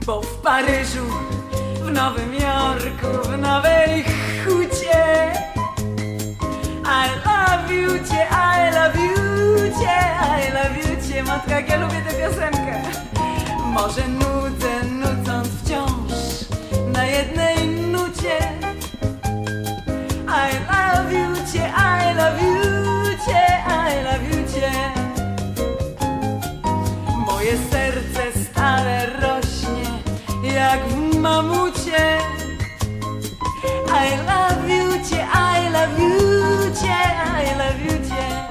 Bo w Paryżu, w Nowym Jorku, w Nowej Hucie I love you cię, I love you cię, I love you cię. Matka, jak ja lubię tę piosenkę. Może nudzę, nudząc wciąż na jednej nucie I love you cię, I love you cię, I love you cię. Moje serce stale rośnie jak w mamucie I love you cię, I love you cię, I love you cię.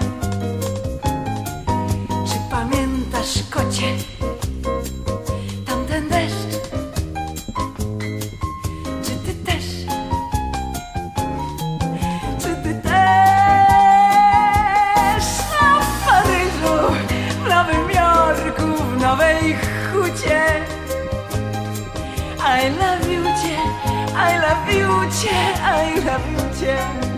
Czy pamiętasz, kocie, tamten deszcz? Czy ty też? Czy ty też? No w Paryżu, w Nowym Jorku, w Nowej Hucie I love you cię, I love you cię, I love you cię.